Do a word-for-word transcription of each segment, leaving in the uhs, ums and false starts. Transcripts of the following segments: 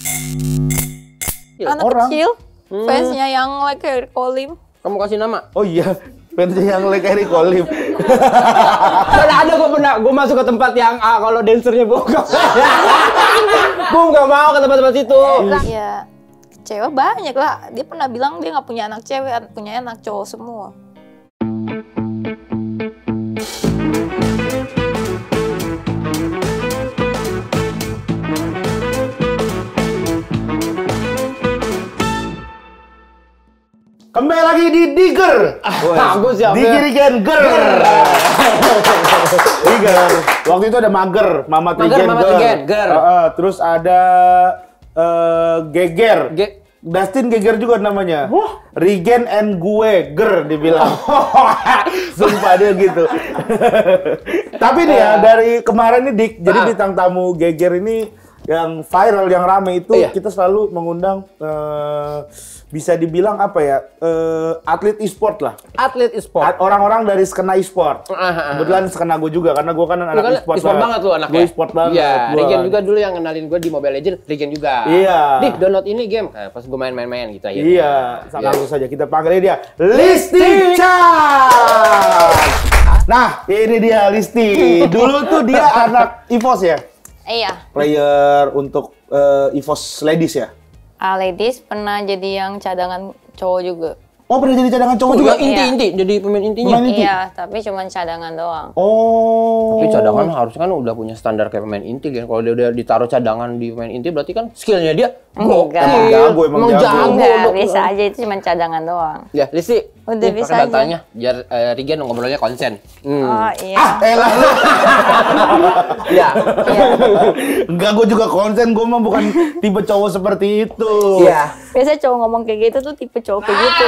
Anak orang. kecil, hmm. fansnya yang like Harry Colim. Kamu kasih nama? Oh iya, fansnya yang like Harry Colim. Mana ada gue pernah, gue masuk ke tempat yang ah kalau dancernya bokap. Gue nggak mau ke tempat-tempat situ. Iya, cewek banyak lah. Dia pernah bilang dia nggak punya anak cewek, punya anak cowok semua. Kembali lagi di Digger. Bagus ya. Digirikan ger. Digger. Waktu itu ada Mager, Mama Trigen Mama Trigen, ger. Uh, uh, terus ada uh, Geger. Ge Dustin Geger juga namanya. Wah. Regen and gue ger dibilang. Sumpah dia gitu. Tapi nih ya dari kemarin nih Dik, jadi ah. bintang tamu Geger ini yang viral, yang rame itu iya. kita selalu mengundang uh, bisa dibilang apa ya, uh, atlet e-sport lah. Atlet e-sport. Orang-orang dari skena e-sport. Uh, uh, uh. Kebetulan skena gue juga, karena gue kan anak kan e-sport. E-sport banget lu anaknya. Gue e-sport banget. Iya, Regen kan. juga dulu yang kenalin gue di Mobile Legends, Regen juga. Iya. Dik, download ini game. Eh, pas gue main-main-main gitu aja. Iya, langsung saja kita panggil dia Listi Chan. Nah, ini dia Listi. Dulu tuh dia anak EVOS ya? Iya. Player untuk uh, EVOS ladies ya? Ah, ladies pernah jadi yang cadangan cowok juga. Oh, pernah jadi cadangan cowok Oh, juga? inti-inti, jadi pemain intinya. Pemain inti? Iya, tapi cuma cadangan doang. Oh. Tapi cadangan harusnya kan udah punya standar kayak pemain inti kan. Kalau dia udah ditaruh cadangan di pemain inti berarti kan skillnya dia Enggak. Emang jago, emang Emang jago. jago. Enggak, Dok. bisa aja itu cuma cadangan doang. Ya, Listi. Udah nih, bisa pakai aja. datanya biar uh, Regen ngobrolnya konsen. Hmm. Oh iya. Ah, elah lu. Ya. Iya. Enggak, gue juga konsen. Gue mah bukan tipe cowok seperti itu. Iya. Biasanya cowok ngomong kayak gitu tuh tipe cowok kayak gitu.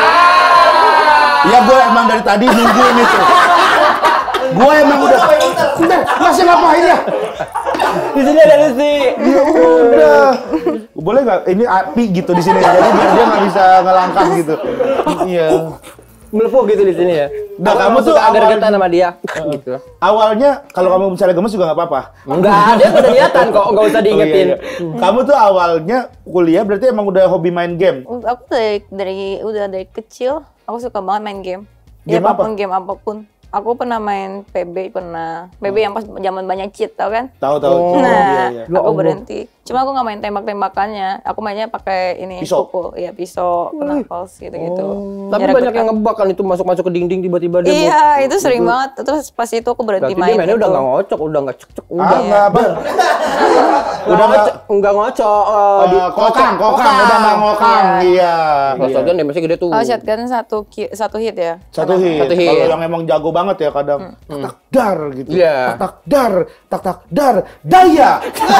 Ya gue emang dari tadi nungguin itu. Gue emang udah. Bentar, masih ngapain ya? Di sini ada Listi. Ya udah. Boleh nggak? Ini api gitu di sini. Jadi biar dia nggak bisa ngelangkah gitu. Iya. Melepuk gitu di sini ya. Nah, kamu tuh agak awal- deketan sama dia. Gitu. Awalnya kalau kamu misalnya gemes juga nggak apa-apa. Enggak, dia udah niatan kok, enggak usah diingetin. Oh, iya, iya. Kamu tuh awalnya kuliah berarti emang udah hobi main game. Aku dari, dari udah dari kecil aku suka banget main game. Game Ya, apapun apa? game apapun. Aku pernah main P B, pernah P B yang pas zaman banyak cheat, tau kan? Tahu tahu. Oh. Iya, Nah, iya. Ya aku Allah. berhenti. Cuma aku nggak main tembak-tembakannya. Aku mainnya pakai ini Pisau? pukul, iya pisau, knuckles gitu-gitu. Tapi Jarak banyak dekat. yang ngebug kan itu masuk-masuk ke dingding tiba-tiba dia mau- Iya, itu sering banget. Terus pas itu aku berhenti Berarti main. dia mainnya itu. udah nggak ngocok, udah nggak cek-cek, Ah, udah nggak apa. udah nggak nggak ngocok. eh, di- Uh, kokang, kokang, udah nggak ngokang. Iya. Kalau iya. shotgun damage-nya gede tuh. Kalau shotgun satu ki- satu hit ya. Satu hit. Satu hit. Kalau yang emang jago banget ya kadang tak tak dar gitu. Iya. Tak tak dar, tak tak dar, daya.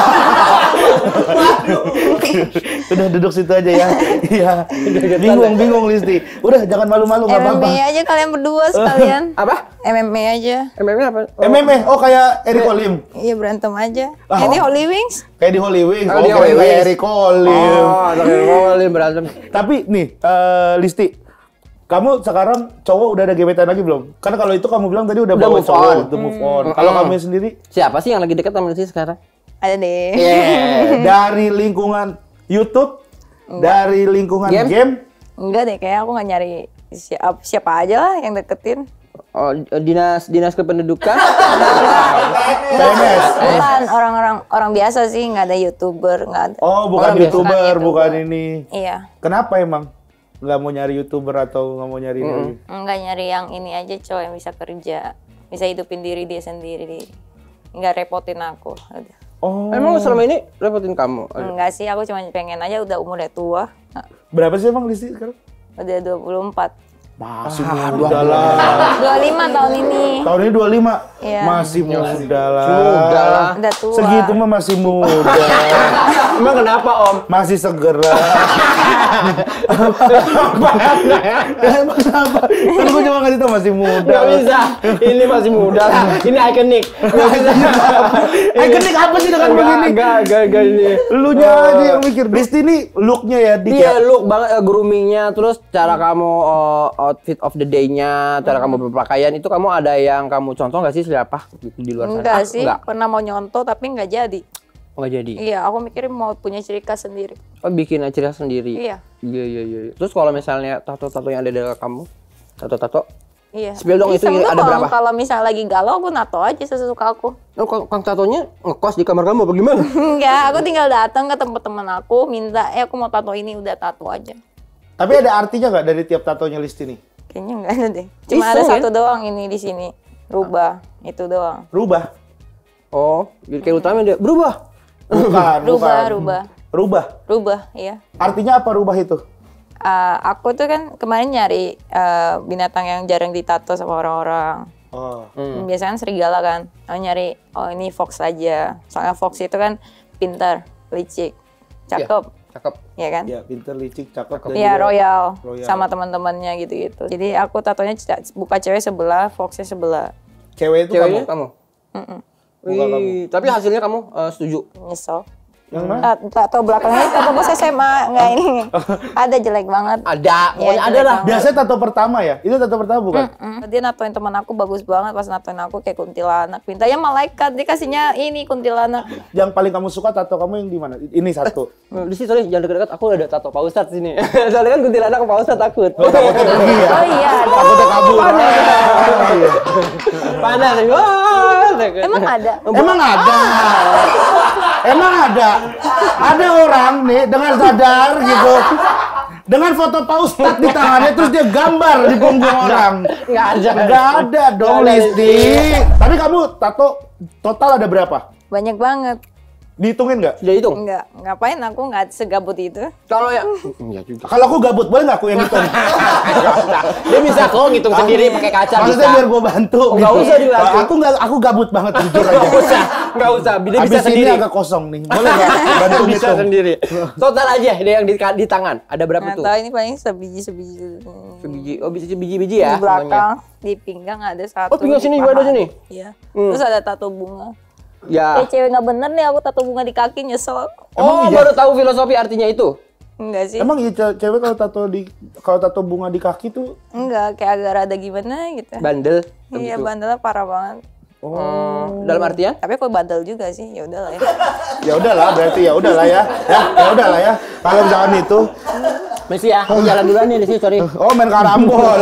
Udah duduk situ aja ya. Iya. Bingung bingung Listi. Udah jangan malu-malu nggak apa-apa. M M A aja kalian berdua sekalian. Apa? M M A aja. M M A apa? Oh. M M A, oh kayak Eric Colim. Iya berantem aja. Ah, Ini oh. Holy Wings. Kayak di Holy Wings. Oh, Oh, di kayak Holy kayak Wings. Eric Colim. Oh, tapi Colim berantem. Tapi nih, eh, Listi, kamu sekarang cowok udah ada gebetan lagi belum? Karena kalau itu kamu bilang tadi udah, Udah bawa move cowok, on. udah move on. Kalau Mm. kamu sendiri, Siapa sih yang lagi dekat sama Listi sekarang? Ada deh. dari lingkungan YouTube, dari lingkungan Game? game, Enggak deh, kayak aku nggak nyari siapa, siapa aja lah yang deketin. Oh, dinas dinas kependudukan. P M S. Bukan orang-orang orang biasa sih, nggak ada YouTuber, nggak ada. Oh, bukan Orang biasa. YouTuber, Bukan bukan YouTuber. ini. Iya, Kenapa emang? Nggak mau nyari YouTuber atau nggak mau nyari ini? nggak nyari yang ini aja cowok yang bisa kerja, bisa hidupin diri dia sendiri, nggak repotin aku. Udah. Oh, Emang selama ini repotin kamu? Enggak sih, aku cuma pengen aja udah umurnya tua. Nah, berapa sih emang Listi sekarang? udah dua puluh empat. Masih muda lah. dua puluh lima tahun ini. Tahun ini dua puluh lima. Iya. Masih muda lah. Muda lah. Udah tua. Segitu mah masih muda. Emang kenapa Om? Masih seger lah. Emang kenapa? Kan gue cuma ngasih tau masih muda. Gak bisa. Ini masih muda lah. Ini ikonik. Gak bisa. Ikonik apa sih dengan begini? Gak, gak, gak ini. Lu nya aja yang mikir. Listi ini look-nya ya, Dik ya? Iya, look banget uh, groomingnya, terus cara kamu uh, outfit of the day-nya, cara kamu berpakaian itu kamu ada yang kamu contoh nggak sih siapa gitu di luar sana? Enggak Ah, sih, Enggak. pernah mau nyontoh tapi nggak jadi. Oh, nggak jadi. Iya, aku mikirin mau punya ciri khas sendiri. Oh, bikin ciri khas sendiri. Iya. Iya iya iya. Terus kalau misalnya tato-tato yang ada di kamu, tato-tato, Iya. spill dong itu Iseng ada doang. berapa? Kalau misalnya lagi galau, aku nato aja sesuka aku. Oh, kang, kang tatonya ngekos di kamar kamu apa gimana? Enggak, aku tinggal datang ke tempat teman aku, minta, eh aku mau tato ini, udah tato aja. Tapi ada artinya nggak dari tiap tatonya Listi nih? Kayaknya enggak ada deh. Cuma Iseng, ada ya? satu doang ini di sini. Rubah, itu doang. Rubah? Oh, jadi kayak utama dia berubah. Bukan, Rubah, bukan. rubah. Rubah? Rubah, iya. Artinya apa rubah itu? Uh, aku tuh kan kemarin nyari uh, binatang yang jarang ditato sama orang-orang. Oh. Hmm. Biasanya kan serigala kan. Aku nyari, oh ini fox aja. Soalnya fox itu kan pintar, licik, cakep, Cakep. ya kan? Ya, pinter, licik, cakep. dan Iya, juga royal, royal. sama teman-temannya gitu-gitu. Jadi aku tatonya c- buka cewek sebelah, foxnya sebelah. Cewek itu Ceweknya kamu? kamu. Mm-mm. Bukan kamu. Wih, tapi hasilnya kamu eh, setuju. Nyesel. Yang mana? Ta- Tato belakangnya tato bos S M A, nggak ini. Ada jelek banget. Ada, pokoknya ada jelek lah. banget. Biasanya tato pertama ya? Itu tato pertama bukan? Mm. Dia natoin teman aku bagus banget, pas natoin aku kayak kuntilanak. Mintanya malaikat, dia kasihnya ini kuntilanak. Yang paling kamu suka tato kamu yang di mana? Ini satu. Di sini sorry, jangan dekat-dekat. Aku ada tato Pak Ustadz sini. Soalnya kan kuntilanak Pak Ustadz takut. Oh, takutnya pergi ya? Oh iya, ada. Takutnya kabur. Panas. Iya. Panas. Wah, takut. Emang ada? Emang ada? Emang ada? Ada orang nih dengan sadar gitu. Dengan foto Pak Ustadz di tangannya terus dia gambar di punggung orang. Nggak ada. Nggak ada dong, Nggak ada, Listi. Tapi kamu tato total ada berapa? Banyak banget. Dihitungin nggak? Sudah hitung. Enggak, ngapain aku nggak segabut itu. Kalau ya, iya juga. Kalau aku gabut, boleh nggak aku yang hitung? Dia bisa kok ngitung sendiri pakai kaca Maksudnya bisa. biar gue bantu. Oh, nggak usah dibantu. Aku nggak, aku gabut banget jujur aja. Nggak usah, nggak usah. Dia Abis bisa ini sendiri. agak kosong nih. Boleh nggak bantu Bisa hitung? sendiri. Total aja dia yang di, di tangan. Ada berapa Nggak tuh? tahu ini paling sebiji sebiji. Sebiji. Oh, bisa biji-biji ya. Di belakang, di pinggang ada satu. Oh, pinggang di sini juga ada paha. sini? Iya. Hmm. Terus ada tato bunga. Ya. Eh cewek nggak bener nih aku tato bunga di kaki nyesel. Oh, iya? baru tahu filosofi artinya itu. Enggak sih. Emang iya ce- cewek kalau tato di kalau tato bunga di kaki tuh Enggak, kayak agak rada gimana gitu. Bandel. Iya, begitu. bandelnya parah banget. Oh, dalam artian? Tapi aku bandel juga sih, ya udahlah ya. ya udahlah berarti ya udahlah ya. Ya, ya udahlah ya. Kalau misalkan itu Messi ya, aku jalan duluan nih di sini, sorry. oh main karambol.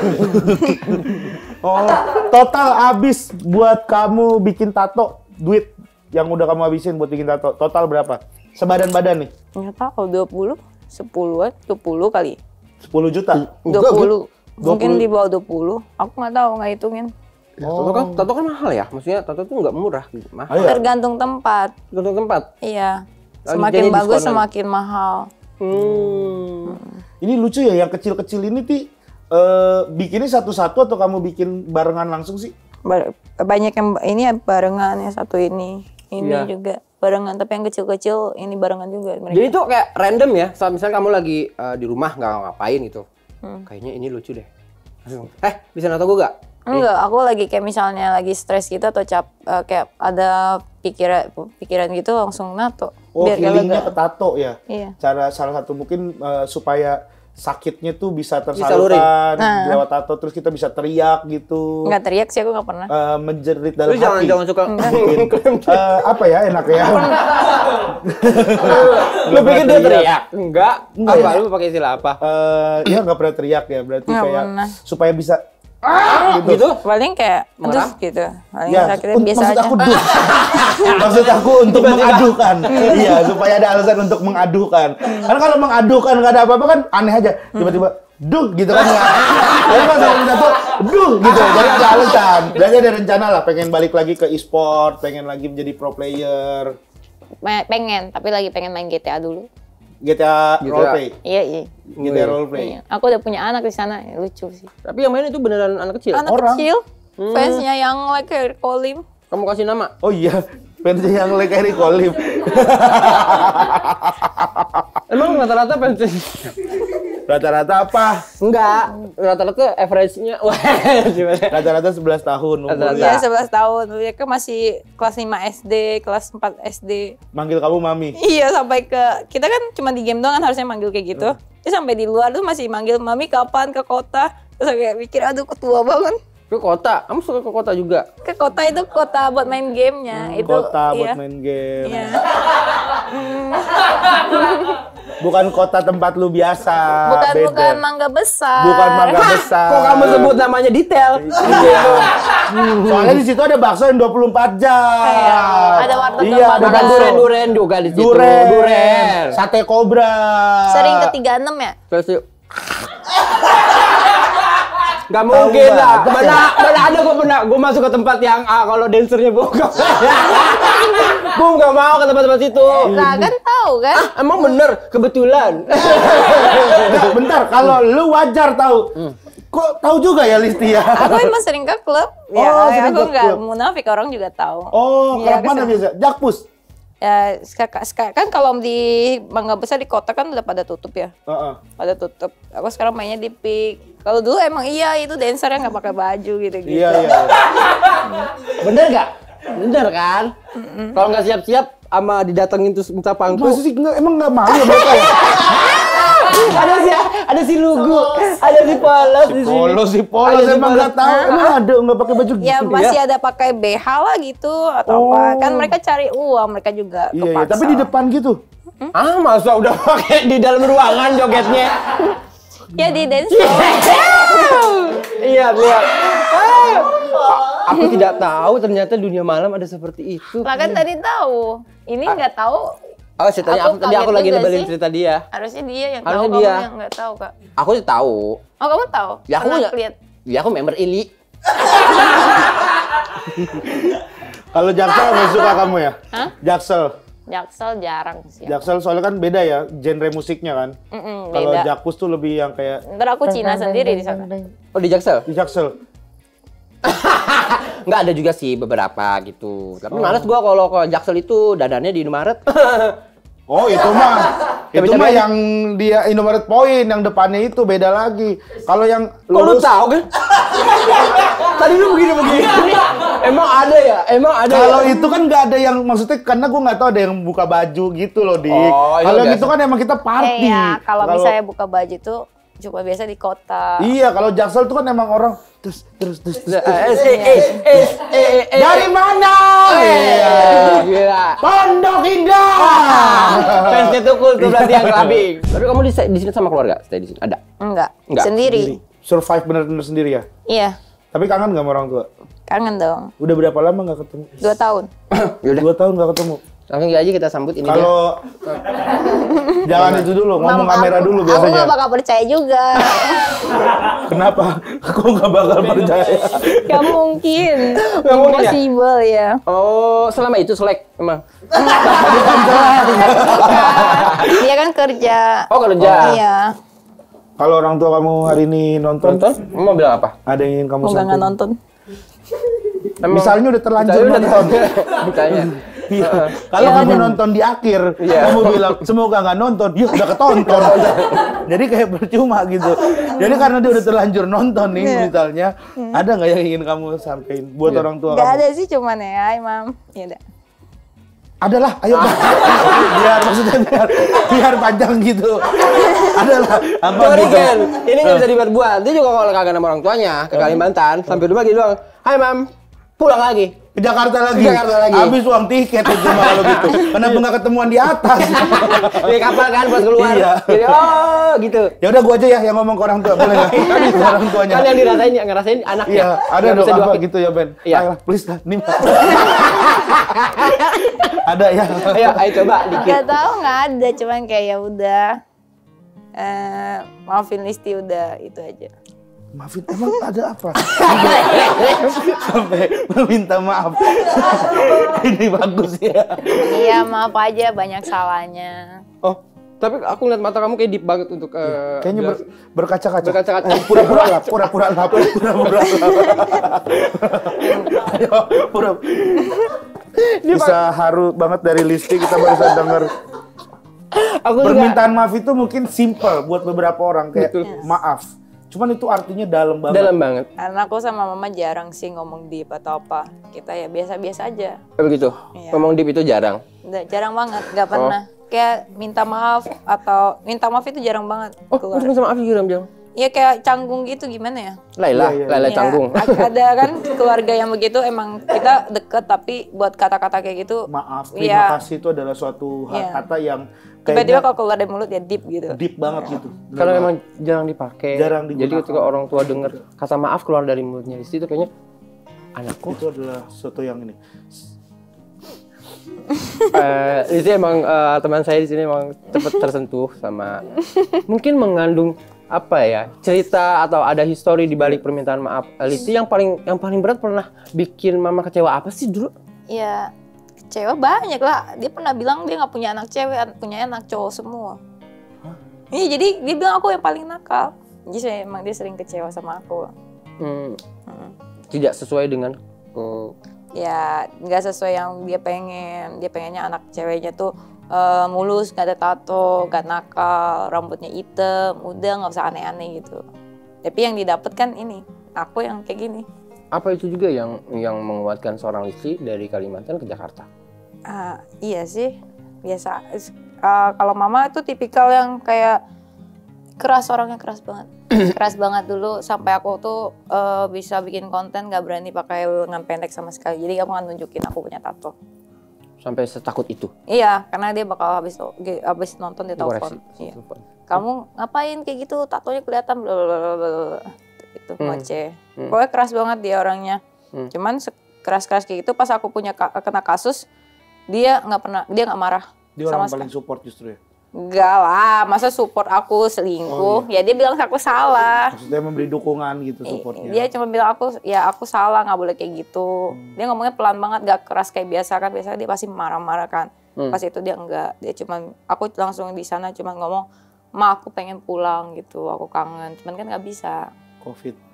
Oh, total habis buat kamu bikin tato duit yang udah kamu habisin buat bikin tato. Total berapa? Sebadan badan nih. Nggak tahu, dua puluh, sepuluhan, dua puluh kali. sepuluh juta. dua puluh. dua Mungkin puluh. di bawah dua puluh. Aku nggak tahu, nggak hitungin. Tato kan, tato kan mahal ya. Maksudnya tato tuh nggak murah, mahal. Iya. Tergantung tempat. Tergantung tempat. Iya. Oh, Semakin jadi bagus, diskonan. semakin mahal. Hmm. Ini lucu ya yang kecil-kecil ini Ti eh, bikinnya satu-satu atau kamu bikin barengan langsung sih? Bar- Banyak yang ini ya barengan, yang satu ini. Ini Iya. juga barengan, tapi yang kecil-kecil ini barengan juga mereka. Jadi itu kayak random ya. Saat misalnya kamu lagi eh, di rumah nggak ngapain gitu. Hmm. Kayaknya ini lucu deh. Langsung, eh bisa nato gue gak? Enggak, aku lagi kayak misalnya lagi stres gitu atau cap eh, kayak ada pikiran pikiran gitu langsung nato. Oh, Biar kayak healingnya lega. ke tato ya? Iya. Cara salah satu mungkin eh, supaya sakitnya tuh bisa Disalurin. tersalurkan Nah. lewat tato terus kita bisa teriak gitu. Enggak teriak sih, aku nggak pernah. Eh, menjerit dalam Lu jangan hati. jangan suka. Mungkin. Eh, apa ya enak ya? Lu pikir dia teriak. teriak? Enggak. Enggak Apa? ya. Lu pakai istilah apa? Eh, ya nggak pernah teriak ya berarti Nggak kayak pernah. supaya bisa Gitu? Paling kayak Marah? aduh gitu. Paling ya sakitnya un- biasa maksud aja. aku duh. maksud aku untuk Tiba-tiba. mengadukan iya supaya ada alasan untuk mengadukan karena kalau mengadukan nggak ada apa-apa kan aneh aja tiba-tiba duh gitu kan nggak jadi pas orang satu duh gitu jadi ada alasan jadi ada rencana lah pengen balik lagi ke e-sport pengen lagi menjadi pro player Pe- Pengen, tapi lagi pengen main G T A dulu. G T A G T A. roleplay Iya, iya. G T A roleplay Iya. Aku udah punya anak di sana, ya, lucu sih. Tapi yang main itu beneran anak kecil. Anak Orang. kecil, fansnya yang like kayak Kolim. Kamu kasih nama? oh iya fansnya yang like Eric Olim Emang rata-rata pensi? rata-rata apa Enggak. Rata-rata average-nya. Wah, gimana? rata-rata sebelas tahun Rata-rata. umurnya. Iya, sebelas tahun. Mereka masih kelas lima S D, kelas empat S D. manggil kamu mami Iya, sampai ke kita kan cuma di game doang kan harusnya manggil kayak gitu. Terus sampai di luar tuh masih manggil mami kapan ke kota. Terus kayak mikir aduh ketua banget. Ke kota, kamu suka ke kota juga? Ke kota itu kota buat main gamenya. Hmm, itu kota buat iya. main game. Iya. Bukan kota tempat lu biasa. Bukan beda. bukan Mangga Besar. Bukan Mangga Besar. Kok kamu sebut namanya detail? Iya. Soalnya di situ ada bakso yang dua puluh empat jam. Iya, ada warteg Iya, ada Padang. Bukan bakso. duren-duren juga di situ. Duren. Duren. Sate kobra. Sering ke tiga puluh enam ya? Terus yuk. Gak mungkin lah. banget Mana, mana ada gue pernah, gue masuk ke tempat yang ah, kalau dancernya bokap. Gue gak mau ke tempat-tempat situ. Nah kan tahu kan? Ah, emang bener, kebetulan. Enggak, bentar, kalau lu wajar tahu. Kok tahu juga ya Listi ya? Aku emang sering ke klub. Oh, Ya, sering aku ke nggak klub. munafik, orang juga tahu. Oh, Iya, klub mana kesana. biasa? Jakpus. Ya, seka- seka- kan kalau di Mangga Besar di kota kan udah pada tutup ya. Heeh. Pada tutup. Aku sekarang mainnya di Peak. Kalau dulu emang iya itu dancernya nggak pakai baju gitu-gitu. Iya, iya. Bener gak? Bener kan? Kalau nggak siap-siap, sama didatengin terus minta pangku. Masa sih nggak- emang nggak malu ya mereka ya? Ada si, ada si Lugu, ada si Polos di sini. Polo sih, polo Ada si emang Polos. nggak tahu. Emang ada nggak pakai baju gitu? Ya masih ada pakai B H lah gitu atau Oh. apa. Kan mereka cari uang, mereka juga Iya, iya. kepaksa. Tapi di depan gitu. Ah, masa udah pakai di dalam ruangan jogetnya? Ya di dance. Iya, lihat. Ah, aku tidak tahu ternyata dunia malam ada seperti itu. Lah kan tadi tahu. Ini nggak tahu. Oh, ceritanya aku, Aku tadi aku kaget lagi juga nebalin sih. cerita dia. Harusnya dia yang Harusnya tahu, dia. kamu yang nggak tahu kak. Aku sih tahu. Oh kamu tahu? Ya aku Pernah nggak. lihat. Ya aku member Ili. Kalau Jaksel nggak suka kamu ya? Hah? Jaksel. Jaksel jarang sih. Jaksel soalnya kan beda ya genre musiknya kan. Mm-mm, Kalau beda. Jakpus tuh lebih yang kayak Ntar aku Cina sendiri di sana. Oh, di Jaksel? di Jaksel. Nggak ada juga sih beberapa gitu. Tapi males gua kalau ke Jaksel itu dadannya di Indomaret. Oh itu mah, itu Coba-coba mah aja. yang dia Indomaret Point yang depannya itu beda lagi. Kalau yang Kok lu lurus, tahu kan? Tadi lu begini-begini. Emang ada ya? Emang ada kalau ya? itu kan nggak ada yang maksudnya karena gue nggak tahu ada yang buka baju gitu loh Dik. Oh, itu kalau yang biasa. itu kan emang kita party. Iya, kalau misalnya buka baju tuh cuma biasa di kota. Iya, kalau Jaksel tuh kan emang orang terus terus terus. terus, terus. Eh, eh, eh, eh, eh, eh. Dari mana? Iya. Gila. Pondok Indah. Fansnya tuh cool tuh berarti yang kelabing. Tapi kamu di, di sini sama keluarga? Stay di sini? Ada? Enggak, Enggak, sendiri. Survive bener-bener sendiri ya. Iya, Tapi kangen nggak sama orang tua? kangen dong. Udah berapa lama nggak ketemu? Dua tahun. Yaudah, Dua tahun nggak ketemu. langsung aja kita sambut ini dia. Kalau jangan itu dulu, ngomong Mam, kamera aku- dulu Aku biasanya. nggak bakal percaya juga. Kenapa? Aku nggak bakal percaya. Gak mungkin. Nggak mungkin ya? Impossible ya. Oh, selama itu selek emang. Dia kan kerja. Oh, kerja. Iya. Kalau orang tua kamu hari ini nonton, Nonton? Kamu mau bilang apa? ada yang ingin kamu Mau nggak sampaikan? nonton? Emang- Misalnya udah terlanjur Misalnya udah nonton. Misalnya. Iya. Kalau Ya, kamu ada. nonton di akhir, Iya. kamu bilang semoga nggak nonton, ya udah ketonton. Jadi kayak percuma gitu. Jadi karena dia udah terlanjur nonton nih, Iya. misalnya, ada nggak yang ingin kamu sampaikan buat Iya. orang tua Gak kamu? ada sih cuman ya, hai mam. Ya udah. Adalah, ayo biar maksudnya biar, biar panjang gitu. Adalah apa Sorry gitu? Ken, ini nggak bisa dibuat-buat. Dia juga kalau kangen sama orang tuanya ke Kalimantan, sampai rumah gitu doang. Hai mam, pulang lagi. Ke Jakarta lagi. Ke Jakarta lagi. Habis uang tiket itu mah kalau gitu. Kenapa nggak ketemuan di atas? Di kapal kan pas keluar. Iya. Jadi, oh gitu. Ya udah gua aja ya yang ngomong ke orang tua, boleh nggak? Kan itu orang tuanya. Kan yang dirasain, yang ngerasain anaknya. Iya, ada Nggak dong bisa apa diwakil. gitu ya Ben. Iya. Ayolah, please lah, nih. Ada ya. Ayo, ayo coba dikit. Gak tahu nggak ada, cuman kayak ya udah. Eh, maafin Listi udah itu aja. Maafin, emang ada apa? Sampai meminta maaf. Ini bagus ya. Iya maaf aja, banyak salahnya. Oh, tapi aku ngeliat mata kamu kayak deep banget untuk eh, Kayaknya ber- bilang- berkaca-kaca. Berkaca-kaca. Eh, Pura-pura lap, pura-pura lap, pura-pura lap. Ayo, pura. Bisa haru banget dari Listi, kita barusan denger. aku juga Permintaan maaf itu mungkin simple buat beberapa orang kayak Betul. maaf. Cuman itu artinya dalam banget. dalam banget. Karena aku sama mama jarang sih ngomong deep atau apa. Kita ya biasa-biasa aja. Begitu. Iya. Ngomong deep itu jarang. Nggak, jarang banget, nggak pernah. Kayak minta maaf atau minta maaf itu jarang banget Oh, keluar. terus minta maaf juga bilang. ya kayak canggung gitu gimana ya? Laila, Iya, iya, Laila Ya, canggung. a- ada kan keluarga yang begitu emang kita deket tapi buat kata-kata kayak gitu Maaf, terima Iya. kasih itu adalah suatu ha- Iya. kata yang tiba-tiba kayaknya kalau keluar dari mulut ya deep gitu. deep banget gitu. Karena memang jarang dipakai. Jarang Jadi digunakan. ketika orang tua dengar kata maaf keluar dari mulutnya Listi itu kayaknya anakku. Itu adalah sesuatu yang ini. Eh, Listi emang eh, teman saya di sini emang cepat tersentuh sama mungkin mengandung apa ya cerita atau ada histori di balik permintaan maaf. Eh, Listi yang paling yang paling berat pernah bikin mama kecewa apa sih dulu? Ya kecewa banyak lah. Dia pernah bilang dia nggak punya anak cewek, an- punya anak cowok semua. Iya jadi dia bilang aku yang paling nakal. Jadi saya emang dia sering kecewa sama aku. Hmm, Hmm. tidak sesuai dengan eh, Ya nggak sesuai yang dia pengen. Dia pengennya anak ceweknya tuh eh, mulus, nggak ada tato, nggak nakal, rambutnya hitam, udah nggak usah aneh-aneh gitu. Tapi yang didapat kan ini, aku yang kayak gini. apa itu juga yang yang menguatkan seorang Listi dari Kalimantan ke Jakarta? Ah, iya sih, biasa. Ah, kalau mama itu tipikal yang kayak keras, orangnya keras banget. Keras banget dulu sampai aku tuh eh, bisa bikin konten gak berani pakai lengan pendek sama sekali. Jadi aku nggak nunjukin aku punya tato. Sampai setakut itu. Iya, karena dia bakal habis habis nonton dia telepon. Dikoreksi. Iya. Kamu ngapain kayak gitu? Tatonya kelihatan blablabla. Itu Hmm. ngoceh. Hmm. Pokoknya keras banget dia orangnya. Hmm. Cuman keras-keras kayak gitu pas aku punya ka- kena kasus, dia nggak pernah, dia nggak marah. Dia sama orang paling sekali. support justru ya. Enggak lah, masa support aku selingkuh? Oh, Ya dia bilang aku salah. Maksudnya memberi dukungan gitu I- supportnya. Dia cuma bilang aku, ya aku salah, nggak boleh kayak gitu. Dia ngomongnya pelan banget, gak keras kayak biasa kan. Biasanya dia pasti marah-marah kan. Hmm. Pas itu dia enggak, dia cuma, aku langsung di sana cuma ngomong, ma aku pengen pulang gitu, aku kangen. Cuman kan nggak bisa. Covid.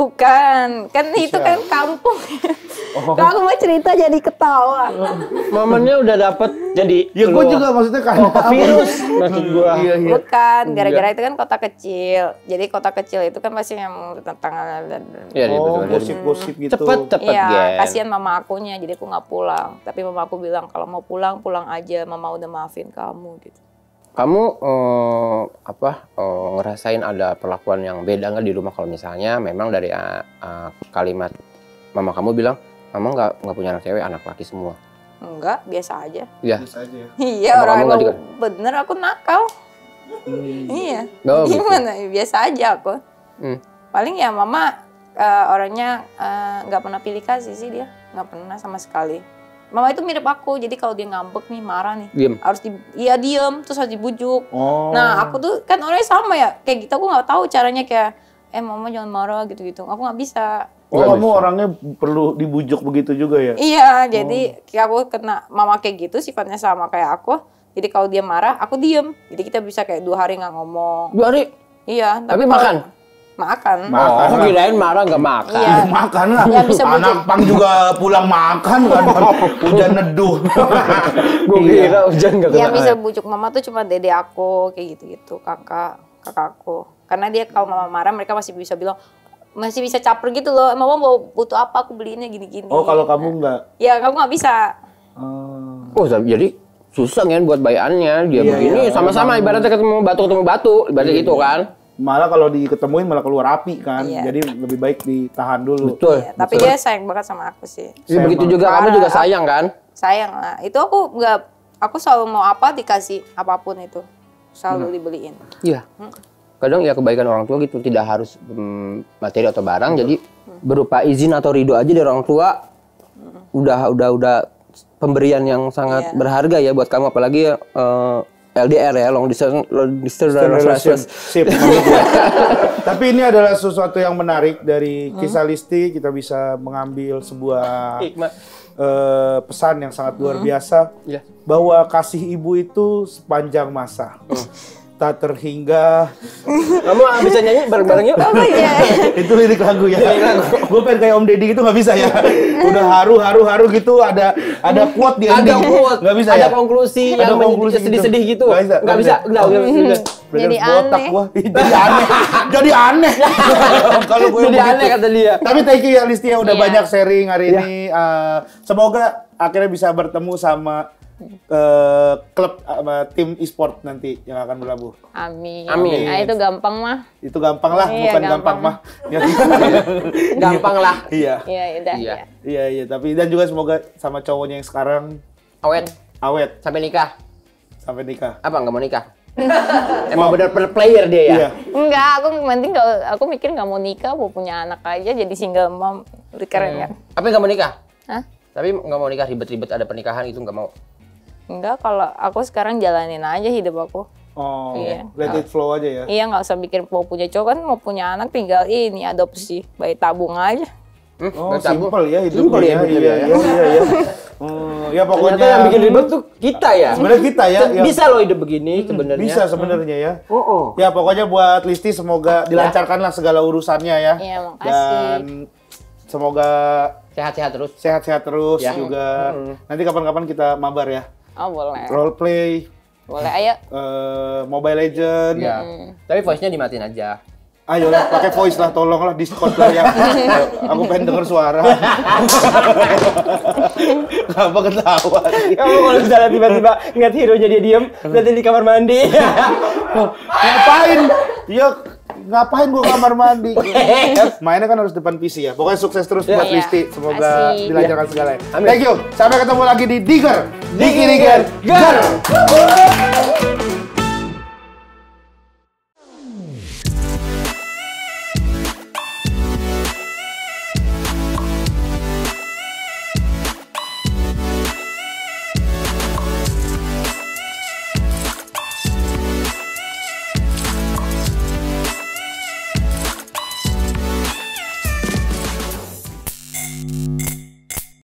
Bukan, kan itu Bisa. kan kampung. Oh. Kalau aku mau cerita jadi ketawa. Momennya udah dapet jadi Ya gue keluar. juga maksudnya kan virus maksud gua. Iya iya. Bukan, gara-gara itu kan kota kecil. Jadi kota kecil itu kan pasti yang tentang Iya, Oh, betul. gosip-gosip gitu. Cepet cepet Iya, Gen. kasihan mama akunya, jadi aku nggak pulang. Tapi mama aku bilang kalau mau pulang pulang aja, mama udah maafin kamu gitu. Kamu eh, apa eh, ngerasain ada perlakuan yang beda nggak di rumah kalau misalnya memang dari eh, eh, kalimat mama kamu bilang mama nggak nggak punya anak cewek, anak laki semua. Enggak, biasa aja. Iya. Bisa aja ya. Iya, Mama orang kamu nggak emang dika- bener aku nakal. Hmm. Iya. Oh, gitu. Gimana? Biasa aja aku. Hmm. Paling ya mama eh, orangnya eh, nggak pernah pilih kasih sih dia, nggak pernah sama sekali. Mama itu mirip aku, jadi kalau dia ngambek nih, marah nih, Diem. harus di, iya diem, terus harus dibujuk. Oh. Nah, aku tuh kan orangnya sama ya, kayak gitu aku nggak tahu caranya kayak, eh mama jangan marah gitu-gitu, aku nggak bisa. Oh, Nggak kamu bisa. orangnya perlu dibujuk begitu juga ya? Iya, jadi kayak aku kena mama kayak gitu, sifatnya sama kayak aku. Jadi kalau dia marah, aku diem. Jadi kita bisa kayak dua hari nggak ngomong. Dua hari. Iya, Tapi kalau- makan? Makan. Makan. Oh, kirain marah nggak makan. Iya. Ya, makan lah. Ya, bisa bujuk. Anak pang juga pulang makan kan. Udah neduh. Gue kira hujan nggak kena. Yang bisa bujuk mama tuh cuma dede aku, kayak gitu-gitu, kakak, kakakku. Karena dia kalau mama marah, mereka masih bisa bilang, masih bisa caper gitu loh. Mama mau butuh apa, aku beliinnya gini-gini. Oh, kalau kamu enggak. Ya, kamu nggak bisa. Oh. Oh, jadi susah kan buat bayannya dia Iya, begini iya, sama-sama emang. ibaratnya ketemu batu ketemu batu ibaratnya Iya, gitu iya. kan. Malah kalau diketemuin malah keluar api kan. Iya. Jadi lebih baik ditahan dulu. Betul. Ya, tapi dia sayang banget sama aku sih. Ya, begitu Sayang juga kamu banget. juga sayang kan? Sayang lah. Itu aku nggak, aku selalu mau apa dikasih apapun itu. Selalu dibeliin. Iya. Kadang ya kebaikan orang tua gitu tidak harus mm, materi atau barang jadi berupa izin atau ridho aja dari orang tua udah udah udah pemberian yang sangat Iya. berharga ya buat kamu apalagi eh, L D R ya long distance long distance relationship. Sip, maksud gue. Tapi ini adalah sesuatu yang menarik dari kisah Listi. Kita bisa mengambil sebuah Hikmah. eh, pesan yang sangat luar biasa. Iya. Bahwa kasih ibu itu sepanjang masa. Tak terhingga. Kamu bisa nyanyi bareng-bareng yuk. Oh iya. Itu lirik lagu ya. Gue pengen kayak Om Deddy gitu nggak bisa ya. Udah haru haru haru gitu ada ada quote di Ada ending. quote, Nggak bisa ada ya. konklusi Ada yang konklusi sedih-sedih gitu. Nggak bisa. Nggak bisa. Nggak nggak bisa. Bener Jadi botak aneh. gua. Jadi aneh. Jadi aneh. Kalau gue Jadi aneh kata dia. Tapi thank you ya Listi ya udah Iya. banyak sharing hari Iya. ini. Eh, semoga akhirnya bisa bertemu sama uh, klub uh, tim e-sport nanti yang akan berlabuh. Amin. Amin. Nah, itu gampang mah. Itu gampang lah, Iya, bukan gampang, gampang. mah. Ya, Gampang lah. iya. Iya, udah. Iya. Ya. Iya, iya, tapi dan juga semoga sama cowoknya yang sekarang Awet awet sampai nikah. sampai nikah. Apa nggak mau nikah? Emang benar-benar player dia ya? Iya. Enggak, aku penting kalau aku mikir nggak mau nikah, mau punya anak aja jadi single mom. Keren kan? Tapi nggak mau nikah? Hah? Tapi nggak mau nikah ribet-ribet ada pernikahan itu nggak mau. Enggak, kalau aku sekarang jalanin aja hidup aku. Oh, Iya. let it flow aja ya. Iya, nggak usah pikir mau punya cowok kan, mau punya anak tinggal ini adopsi, bayi tabung aja. Hmm, Oh, nggak tabu. simpel ya hidupnya. Simpel ya Iya, hidupnya iya, ya. iya, iya, iya. Hmm, ya pokoknya Ternyata yang bikin ribet tuh kita ya. sebenarnya kita ya. yang- Bisa loh hidup begini sebenarnya. Bisa sebenarnya ya. Oh, oh. Ya pokoknya buat Listi semoga dilancarkan lah segala urusannya ya. Iya, makasih. Dan semoga Sehat-sehat terus. sehat-sehat terus Ya. juga. Nanti kapan-kapan kita mabar ya. Oh, boleh. Role play, Boleh, ayo. eh, Mobile Legend. Ya. Tapi voice-nya dimatiin aja. Ayo lah, pakai voice lah, tolonglah Discord lah ya. Aku pengen denger suara. Kenapa ketawa sih? Kamu kalau misalnya tiba-tiba ngeliat hero-nya dia diem, berarti di kamar mandi. Ngapain? Ya ngapain gua kamar mandi? Mainnya kan harus depan P C ya. Pokoknya sukses terus buat Iya. Listi. Semoga Asik. dilancarkan segalanya. Amin. Thank you. Sampai ketemu lagi di Digger. Diki Digger. Gar!